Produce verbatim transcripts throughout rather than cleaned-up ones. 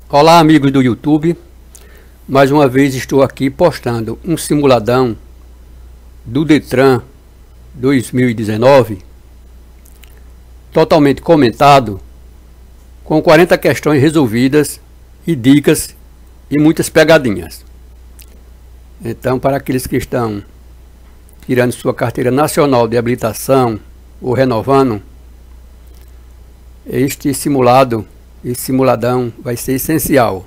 Olá, amigos do YouTube. Mais uma vez estou aqui postando um simuladão do Detran dois mil e dezenove, totalmente comentado, com quarenta questões resolvidas e dicas e muitas pegadinhas. Então, para aqueles que estão tirando sua carteira nacional de habilitação ou renovando, este simulado, esse simuladão vai ser essencial.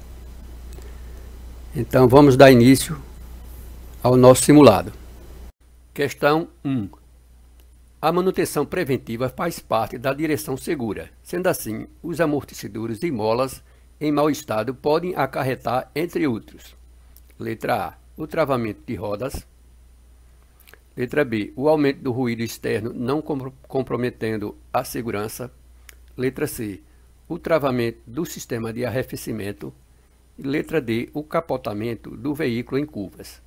Então vamos dar início ao nosso simulado. Questão um. A manutenção preventiva faz parte da direção segura. Sendo assim, os amortecedores e molas em mau estado podem acarretar, entre outros. Letra A. O travamento de rodas. Letra B. O aumento do ruído externo não comprometendo a segurança. Letra C. O travamento do sistema de arrefecimento. E letra D. O capotamento do veículo em curvas.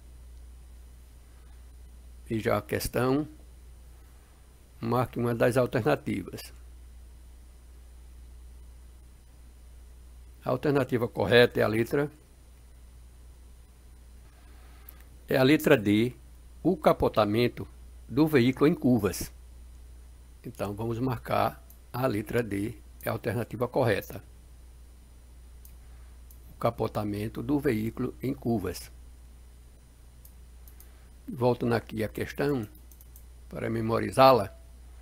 Veja a questão. Marque uma das alternativas. A alternativa correta é a letra é a letra D. O capotamento do veículo em curvas. Então vamos marcar a letra D, é a alternativa correta. O capotamento do veículo em curvas. Voltando aqui a questão, para memorizá-la.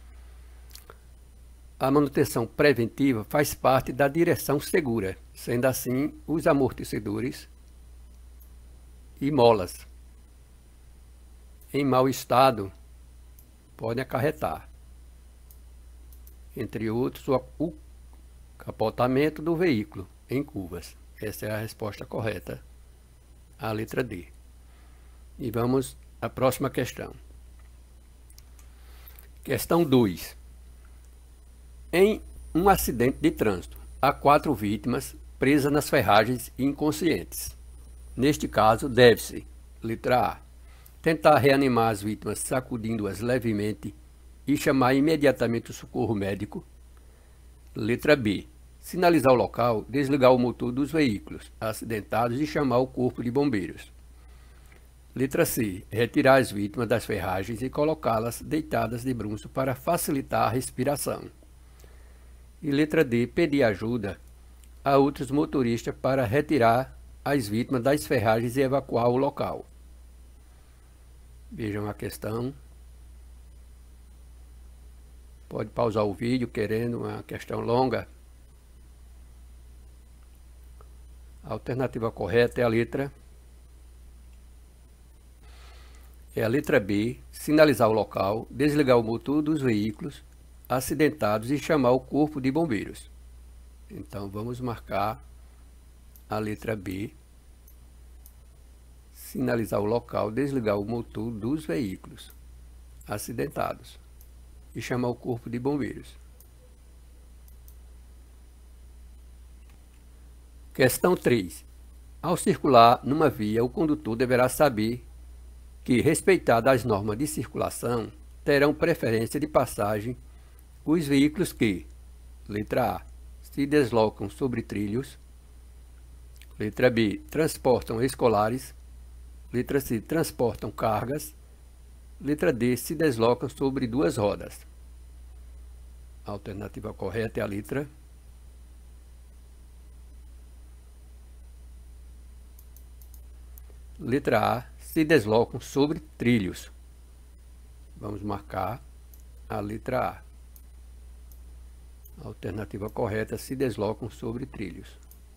A manutenção preventiva faz parte da direção segura, sendo assim, os amortecedores e molas em mau estado podem acarretar, entre outros, o capotamento do veículo em curvas. Essa é a resposta correta, a letra D. E vamos à próxima questão. Questão dois. Em um acidente de trânsito, há quatro vítimas presas nas ferragens e inconscientes. Neste caso, deve-se, letra A, tentar reanimar as vítimas sacudindo-as levemente e chamar imediatamente o socorro médico. Letra B, sinalizar o local, desligar o motor dos veículos acidentados e chamar o corpo de bombeiros. Letra C, retirar as vítimas das ferragens e colocá-las deitadas de bruços para facilitar a respiração. E letra D, pedir ajuda a outros motoristas para retirar as vítimas das ferragens e evacuar o local. Vejam a questão. Pode pausar o vídeo querendo uma questão longa. A alternativa correta é a letra é a letra B, sinalizar o local, desligar o motor dos veículos acidentados e chamar o corpo de bombeiros. Então vamos marcar a letra B, sinalizar o local, desligar o motor dos veículos acidentados e chamar o corpo de bombeiros. Questão três. Ao circular numa via, o condutor deverá saber que, respeitadas as normas de circulação, terão preferência de passagem os veículos que, letra A, se deslocam sobre trilhos, letra B, transportam escolares, letra C, transportam cargas, letra D, se deslocam sobre duas rodas. A alternativa correta é a letra Letra A, se deslocam sobre trilhos. Vamos marcar a letra A. A alternativa correta, se deslocam sobre trilhos.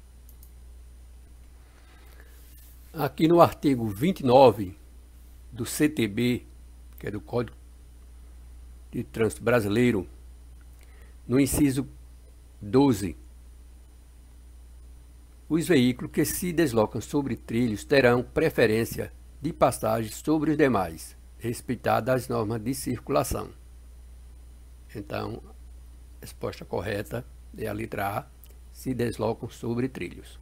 Aqui no artigo vinte e nove do C T B, que é do Código de Trânsito Brasileiro, no inciso doze, os veículos que se deslocam sobre trilhos terão preferência de passagem sobre os demais, respeitadas as normas de circulação. Então, a resposta correta é a letra A, se deslocam sobre trilhos.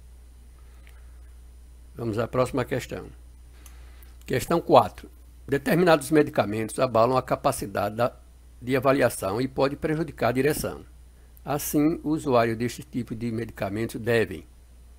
Vamos à próxima questão. Questão quatro. Determinados medicamentos abalam a capacidade da, de avaliação e podem prejudicar a direção. Assim, o usuário deste tipo de medicamentos devem,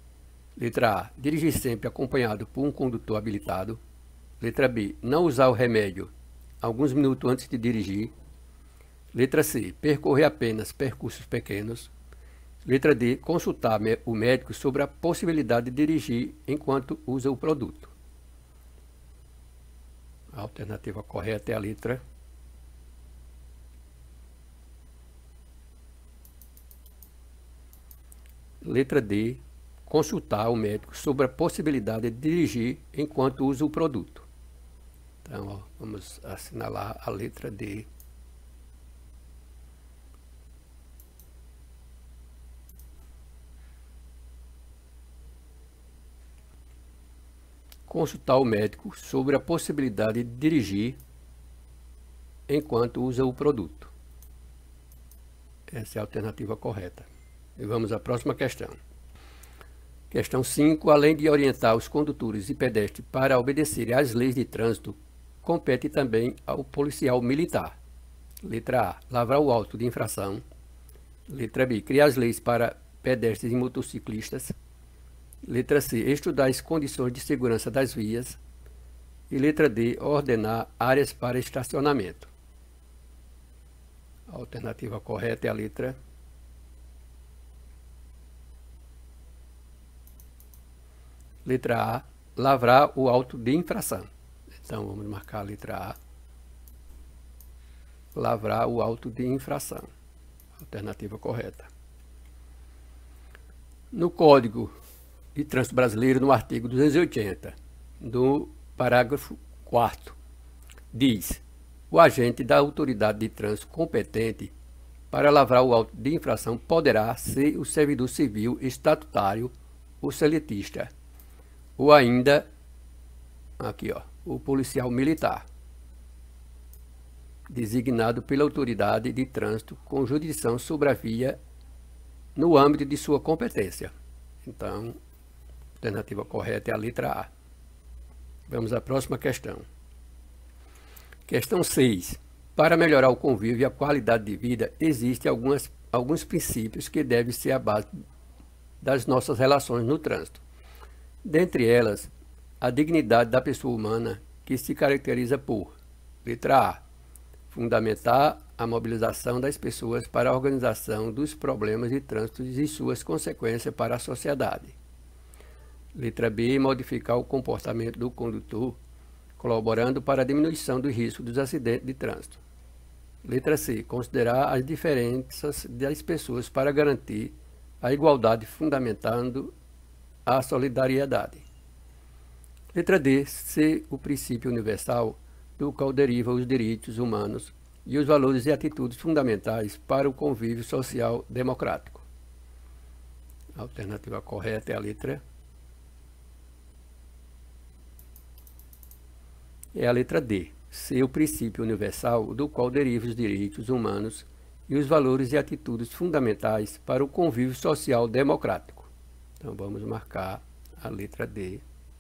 Letra A. Dirigir sempre acompanhado por um condutor habilitado. Letra B. Não usar o remédio alguns minutos antes de dirigir. Letra C. Percorrer apenas percursos pequenos. Letra D. Consultar o médico sobre a possibilidade de dirigir enquanto usa o produto. A alternativa correta é a letra Letra D. Consultar o médico sobre a possibilidade de dirigir enquanto usa o produto. Então, ó, vamos assinalar a letra D. Consultar o médico sobre a possibilidade de dirigir enquanto usa o produto. Essa é a alternativa correta. E vamos à próxima questão. Questão cinco. Além de orientar os condutores e pedestres para obedecerem às leis de trânsito, compete também ao policial militar. Letra A. Lavrar o auto de infração. Letra B. Criar as leis para pedestres e motociclistas. Letra C. Estudar as condições de segurança das vias. E letra D. Ordenar áreas para estacionamento. A alternativa correta é a letra Letra A. Lavrar o auto de infração. Então, vamos marcar a letra A. Lavrar o auto de infração. Alternativa correta. No Código de Trânsito Brasileiro, no artigo duzentos e oitenta, do parágrafo quarto, diz: o agente da autoridade de trânsito competente para lavrar o auto de infração poderá ser o servidor civil estatutário ou seletista, ou ainda, aqui ó, o policial militar, designado pela autoridade de trânsito com jurisdição sobre a via no âmbito de sua competência. Então, a alternativa correta é a letra A. Vamos à próxima questão. Questão seis. Para melhorar o convívio e a qualidade de vida, existem algumas, alguns princípios que devem ser a base das nossas relações no trânsito. Dentre elas, a dignidade da pessoa humana, que se caracteriza por: letra A. Fundamentar a mobilização das pessoas para a organização dos problemas de trânsito e suas consequências para a sociedade. Letra B. Modificar o comportamento do condutor, colaborando para a diminuição do risco dos acidentes de trânsito. Letra C. Considerar as diferenças das pessoas para garantir a igualdade, fundamentando a solidariedade. Letra D. Ser o princípio universal do qual derivam os direitos humanos e os valores e atitudes fundamentais para o convívio social democrático. A alternativa correta é a letra É a letra D. Ser o princípio universal do qual derivam os direitos humanos e os valores e atitudes fundamentais para o convívio social democrático. Então vamos marcar a letra D.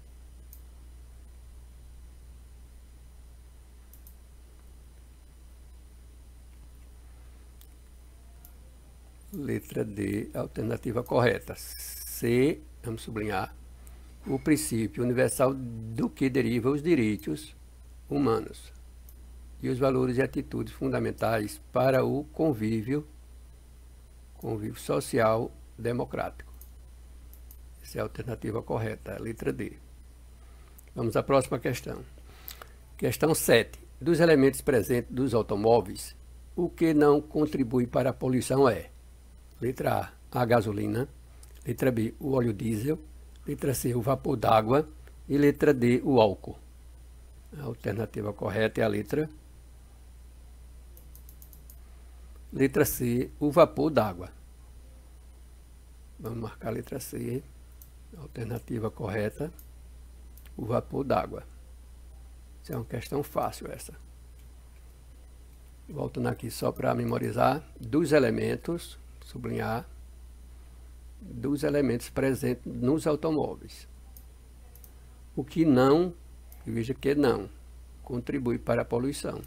Letra D, alternativa correta. C, vamos sublinhar, o princípio universal do que derivam os direitos humanos e os valores e atitudes fundamentais para o convívio, convívio social democrático. Essa é a alternativa correta, a letra D. Vamos à próxima questão. Questão sete. Dos elementos presentes dos automóveis, o que não contribui para a poluição é: letra A, a gasolina. Letra B, o óleo diesel. Letra C, o vapor d'água. E letra D, o álcool. A alternativa correta é a letra Letra C, o vapor d'água. Vamos marcar a letra C. A alternativa correta, o vapor d'água. Isso é uma questão fácil essa. Voltando aqui só para memorizar. Dos elementos, sublinhar, dos elementos presentes nos automóveis. O que não, veja que não, contribui para a poluição.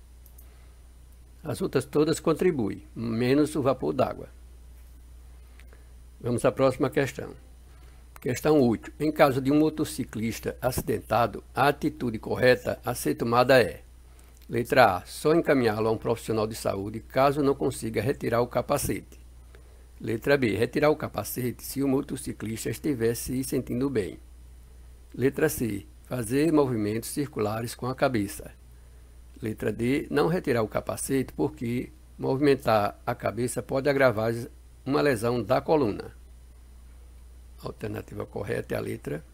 As outras todas contribuem, menos o vapor d'água. Vamos à próxima questão. Questão oito. Em caso de um motociclista acidentado, a atitude correta a ser tomada é: letra A, só encaminhá-lo a um profissional de saúde caso não consiga retirar o capacete. Letra B, retirar o capacete se o motociclista estiver se sentindo bem. Letra C, fazer movimentos circulares com a cabeça. Letra D, não retirar o capacete porque movimentar a cabeça pode agravar uma lesão da coluna. A alternativa correta é a letra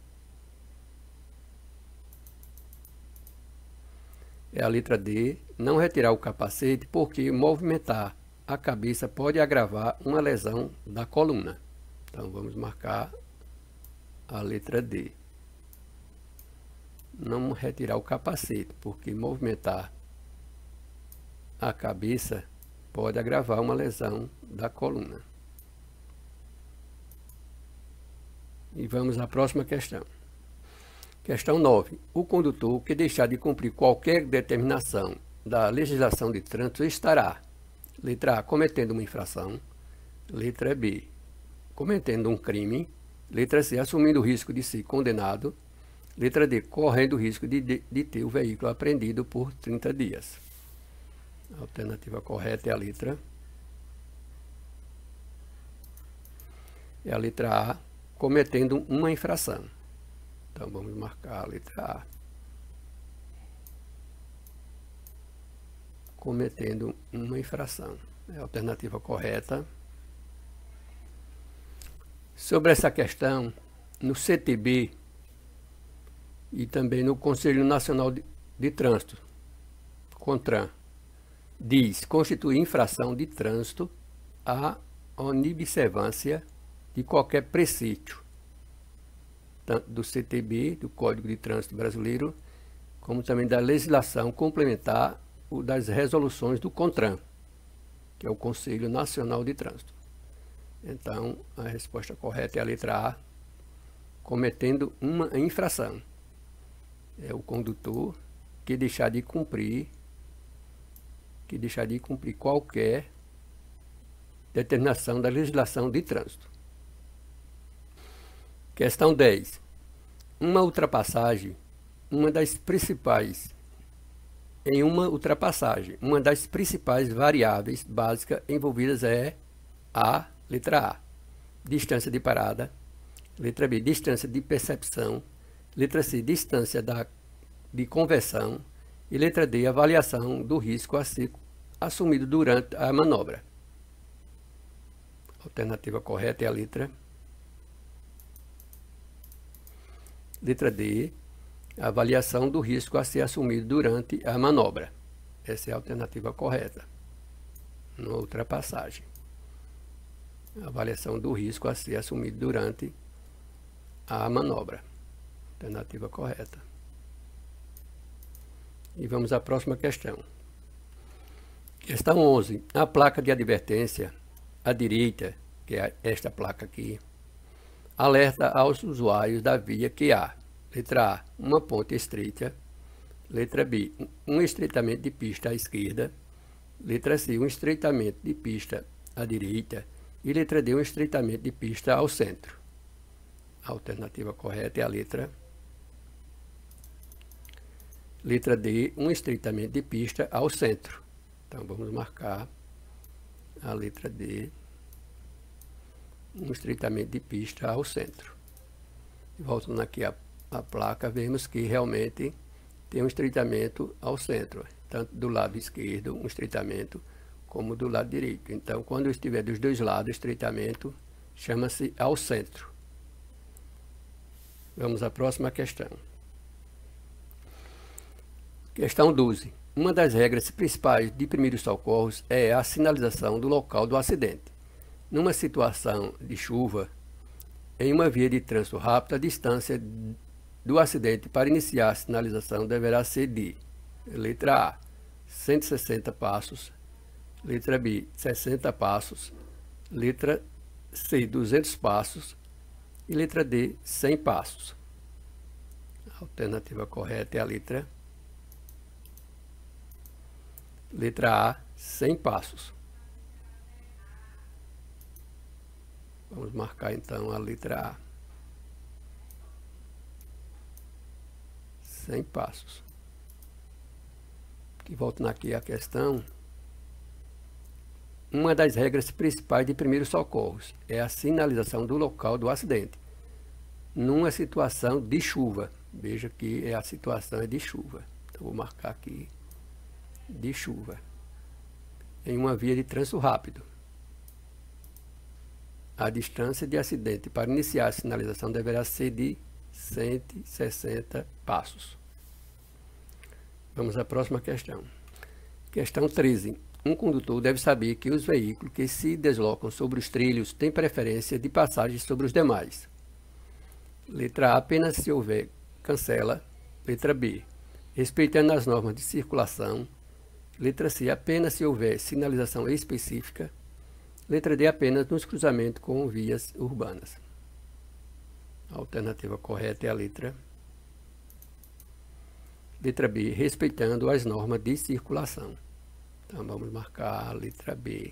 É a letra D, não retirar o capacete porque movimentar a cabeça pode agravar uma lesão da coluna. Então vamos marcar a letra D. Não retirar o capacete porque movimentar a cabeça pode agravar uma lesão da coluna. E vamos à próxima questão. Questão nove. O condutor que deixar de cumprir qualquer determinação da legislação de trânsito estará: letra A, cometendo uma infração. Letra B, cometendo um crime. Letra C, assumindo o risco de ser condenado. Letra D, correndo o risco de, de, de ter o veículo apreendido por trinta dias. A alternativa correta é a letra É a letra A, cometendo uma infração. Então vamos marcar a letra A. Cometendo uma infração. É a alternativa correta. Sobre essa questão, no C T B e também no Conselho Nacional de, de Trânsito, CONTRAN, diz: constitui infração de trânsito a inobservância de qualquer preceito, tanto do C T B, do Código de Trânsito Brasileiro, como também da legislação complementar o das resoluções do CONTRAN, que é o Conselho Nacional de Trânsito. Então, a resposta correta é a letra A, cometendo uma infração. É o condutor que deixar de cumprir, que deixar de cumprir qualquer determinação da legislação de trânsito. Questão dez. Uma ultrapassagem, uma das principais, em uma ultrapassagem, uma das principais variáveis básicas envolvidas é a letra A, distância de parada. Letra B, distância de percepção. Letra C, distância da, de conversão. E letra D, avaliação do risco a ser assumido durante a manobra. A alternativa correta é a letra Letra D, avaliação do risco a ser assumido durante a manobra. Essa é a alternativa correta. Na ultrapassagem. Avaliação do risco a ser assumido durante a manobra. Alternativa correta. E vamos à próxima questão. Questão onze. A placa de advertência à direita, que é esta placa aqui, alerta aos usuários da via que há: letra A, uma ponte estreita. Letra B, um estreitamento de pista à esquerda. Letra C, um estreitamento de pista à direita. E letra D, um estreitamento de pista ao centro. A alternativa correta é a letra Letra D, um estreitamento de pista ao centro. Então vamos marcar a letra D, um estreitamento de pista ao centro. Voltando aqui a, a placa, vemos que realmente tem um estreitamento ao centro, tanto do lado esquerdo, um estreitamento, como do lado direito. Então, quando estiver dos dois lados, estreitamento chama-se ao centro. Vamos à próxima questão. Questão doze. Uma das regras principais de primeiros socorros é a sinalização do local do acidente. Numa situação de chuva, em uma via de trânsito rápido, a distância do acidente para iniciar a sinalização deverá ser de: letra A, cento e sessenta passos. Letra B, sessenta passos. Letra C, duzentos passos. E letra D, cem passos. A alternativa correta é a letra Letra A, cem passos. Vamos marcar então a letra A. cem passos. E voltando aqui à questão, uma das regras principais de primeiros socorros é a sinalização do local do acidente, numa situação de chuva. Veja que é a situação é de chuva. Então, vou marcar aqui de chuva, em uma via de trânsito rápido. A distância de acidente para iniciar a sinalização deverá ser de cento e sessenta passos. Vamos à próxima questão. Questão treze. Um condutor deve saber que os veículos que se deslocam sobre os trilhos têm preferência de passagem sobre os demais. Letra A, apenas se houver cancela. Letra B, respeitando as normas de circulação. Letra C, apenas se houver sinalização específica. Letra D, apenas nos cruzamentos com vias urbanas. A alternativa correta é a letra Letra B, respeitando as normas de circulação. Então, vamos marcar a letra B.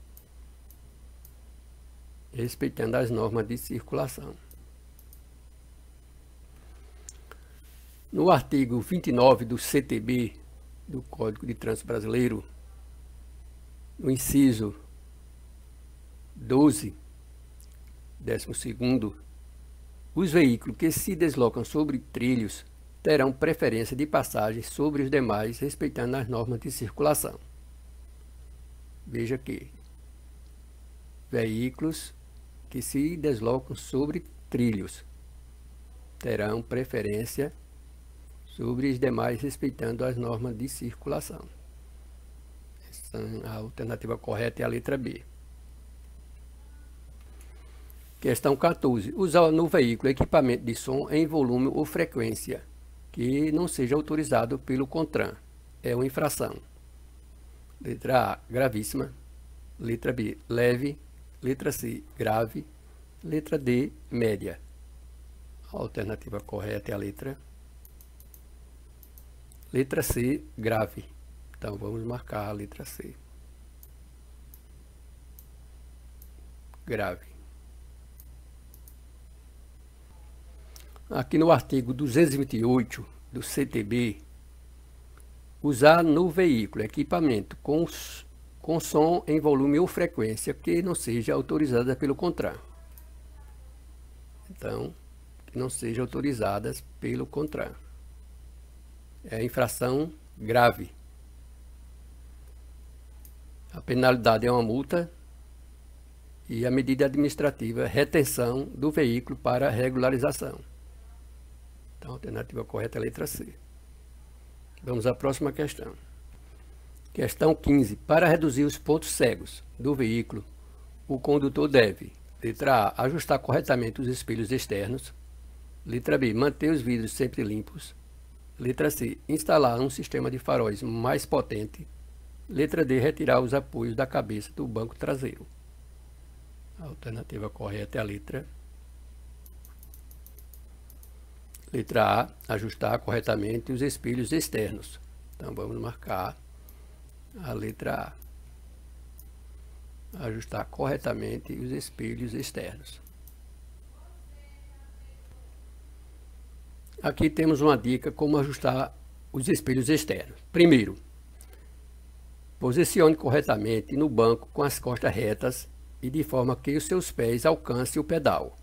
Respeitando as normas de circulação. No artigo vinte e nove do C T B, do Código de Trânsito Brasileiro, no inciso doze, décimo segundo, os veículos que se deslocam sobre trilhos terão preferência de passagem sobre os demais, respeitando as normas de circulação. Veja que veículos que se deslocam sobre trilhos terão preferência sobre os demais, respeitando as normas de circulação. A alternativa correta é a letra B. Questão quatorze. Usar no veículo equipamento de som em volume ou frequência que não seja autorizado pelo CONTRAN é uma infração. Letra A, gravíssima. Letra B, leve. Letra C, grave. Letra D, média. A alternativa correta é a letra Letra C, grave. Então, vamos marcar a letra C. Grave. Aqui no artigo duzentos e vinte e oito do C T B, usar no veículo equipamento com, com som em volume ou frequência que não seja autorizada pelo CONTRAN. Então, que não seja autorizadas pelo CONTRAN. É infração grave. A penalidade é uma multa e a medida administrativa é retenção do veículo para regularização. Então, a alternativa correta é a letra C. Vamos à próxima questão. Questão quinze. Para reduzir os pontos cegos do veículo, o condutor deve: letra A, ajustar corretamente os espelhos externos. Letra B, manter os vidros sempre limpos. Letra C, instalar um sistema de faróis mais potente. Letra D, retirar os apoios da cabeça do banco traseiro. A alternativa correta é a letra Letra A, ajustar corretamente os espelhos externos. Então, vamos marcar a letra A. Ajustar corretamente os espelhos externos. Aqui temos uma dica como ajustar os espelhos externos. Primeiro, posicione corretamente no banco com as costas retas e de forma que os seus pés alcancem o pedal,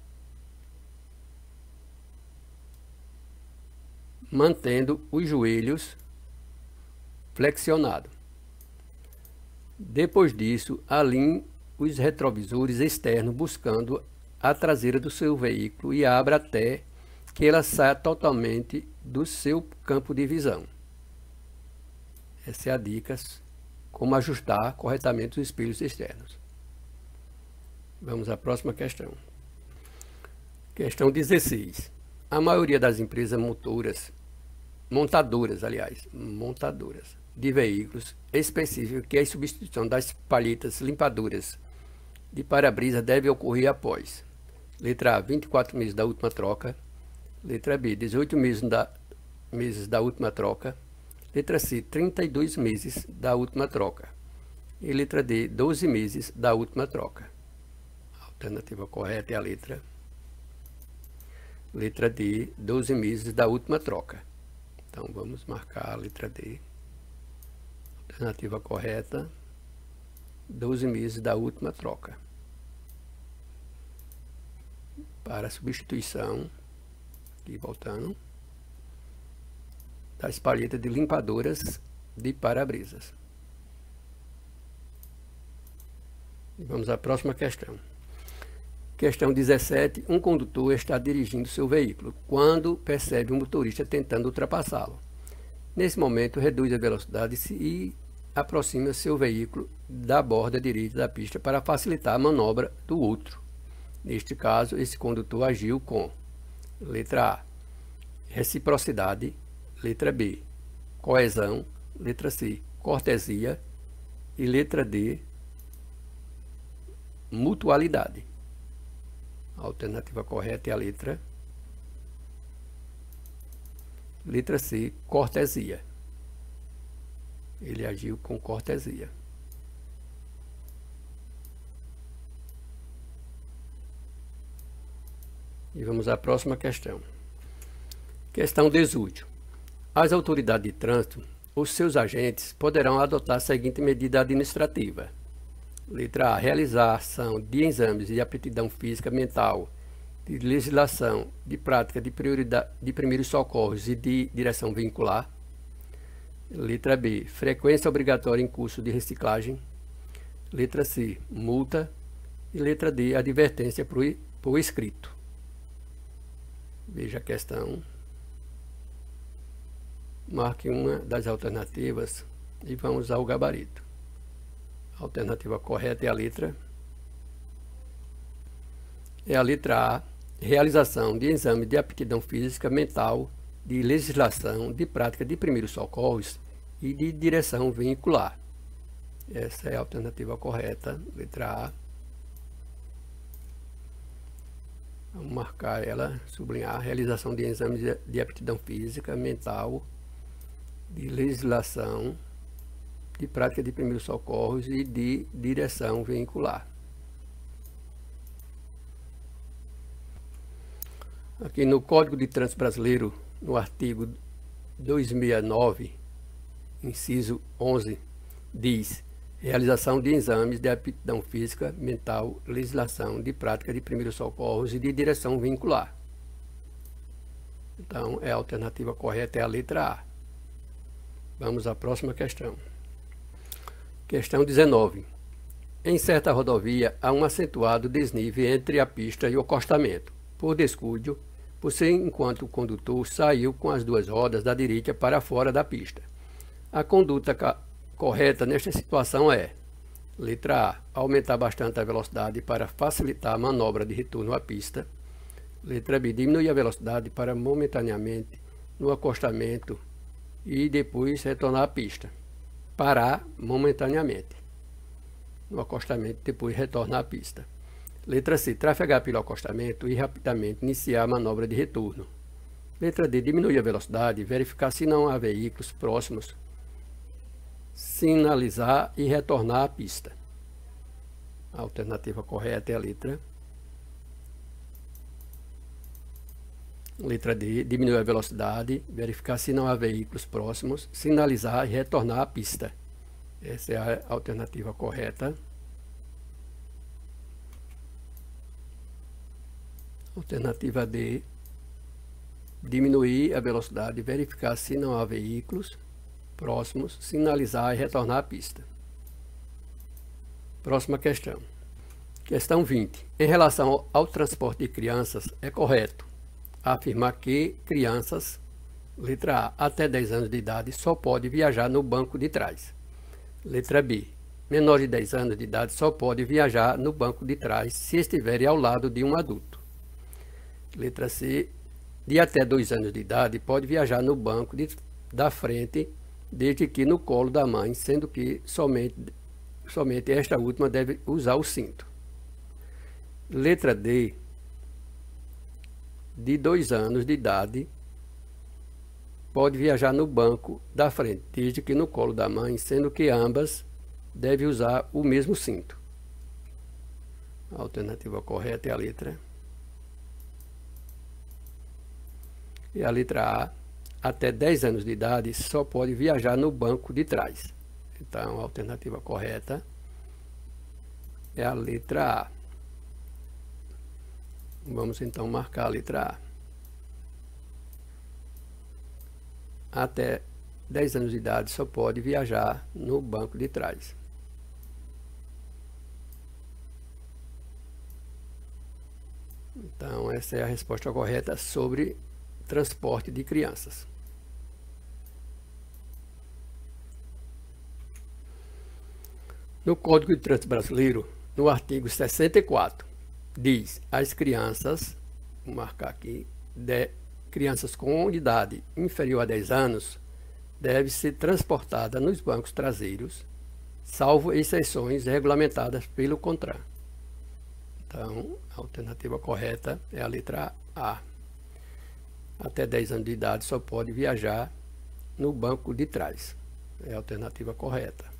mantendo os joelhos flexionados. Depois disso, alinhe os retrovisores externos buscando a traseira do seu veículo e abra até que ela saia totalmente do seu campo de visão. Essa é a dica como ajustar corretamente os espelhos externos. Vamos à próxima questão. Questão dezesseis. A maioria das empresas motoras montadoras, aliás, montadoras de veículos específicos que a substituição das palhetas limpadoras de para-brisa deve ocorrer após: letra A, vinte e quatro meses da última troca. Letra B, dezoito meses da, meses da última troca. Letra C, trinta e dois meses da última troca. E letra D, doze meses da última troca. A alternativa correta é a letra Letra D, doze meses da última troca. Então vamos marcar a letra D. Alternativa correta, doze meses da última troca. Para a substituição, aqui voltando, das palhetas de limpadoras de para-brisas. E vamos à próxima questão. Questão dezessete. Um condutor está dirigindo seu veículo quando percebe um motorista tentando ultrapassá-lo. Nesse momento, reduz a velocidade e aproxima seu veículo da borda direita da pista para facilitar a manobra do outro. Neste caso, esse condutor agiu com: letra A, reciprocidade, letra B, coesão, letra C, cortesia e letra D, mutualidade. A alternativa correta é a letra letra C, cortesia. Ele agiu com cortesia. E vamos à próxima questão. Questão dezoito. As autoridades de trânsito, os seus agentes, poderão adotar a seguinte medida administrativa. Letra A, realização de exames de aptidão física mental, de legislação, de prática de, prioridade, de primeiros socorros e de direção veicular. Letra B, frequência obrigatória em curso de reciclagem. Letra C, multa. E letra D, advertência por, por escrito. Veja a questão. Marque uma das alternativas e vamos ao gabarito. A alternativa correta é a letra é a letra A, realização de exame de aptidão física mental, de legislação, de prática de primeiros socorros e de direção veicular. Essa é a alternativa correta, letra A. Vamos marcar ela, sublinhar, realização de exames de aptidão física mental, de legislação, de prática de primeiros socorros e de direção veicular. Aqui no Código de Trânsito Brasileiro, no artigo duzentos e sessenta e nove, inciso onze, diz: realização de exames de aptidão física, mental, legislação, de prática de primeiros socorros e de direção veicular. Então, é a alternativa correta é a letra A. Vamos à próxima questão. Questão dezenove. Em certa rodovia, há um acentuado desnível entre a pista e o acostamento, por descuido, por ser enquanto o condutor saiu com as duas rodas da direita para fora da pista. A conduta correta nesta situação é: letra A, aumentar bastante a velocidade para facilitar a manobra de retorno à pista. Letra B, diminuir a velocidade para momentaneamente no acostamento e depois retornar à pista. Parar momentaneamente no acostamento, depois retornar à pista. Letra C, trafegar pelo acostamento e rapidamente iniciar a manobra de retorno. Letra D, diminuir a velocidade, verificar se não há veículos próximos, sinalizar e retornar à pista. A alternativa correta é a letra Letra D, diminuir a velocidade, verificar se não há veículos próximos, sinalizar e retornar à pista. Essa é a alternativa correta. Alternativa D, diminuir a velocidade, verificar se não há veículos próximos, sinalizar e retornar à pista. Próxima questão. Questão vinte. Em relação ao, ao transporte de crianças, é correto afirmar que crianças, letra A, até dez anos de idade, só pode viajar no banco de trás. Letra B, menor de dez anos de idade só pode viajar no banco de trás se estiverem ao lado de um adulto. Letra C, de até dois anos de idade pode viajar no banco de, da frente, desde que no colo da mãe, sendo que somente, somente esta última deve usar o cinto. Letra D, de dois anos de idade pode viajar no banco da frente, desde que no colo da mãe, sendo que ambas devem usar o mesmo cinto. A alternativa correta é a letra. E a letra A, até dez anos de idade só pode viajar no banco de trás. Então, a alternativa correta é a letra A. Vamos então marcar a letra A. Até dez anos de idade só pode viajar no banco de trás. Então, essa é a resposta correta sobre transporte de crianças. No Código de Trânsito Brasileiro, no artigo sessenta e quatro, diz: as crianças, vou marcar aqui, de, crianças com idade inferior a dez anos devem ser transportadas nos bancos traseiros, salvo exceções regulamentadas pelo CONTRAN. Então, a alternativa correta é a letra A. Até dez anos de idade só pode viajar no banco de trás. É a alternativa correta.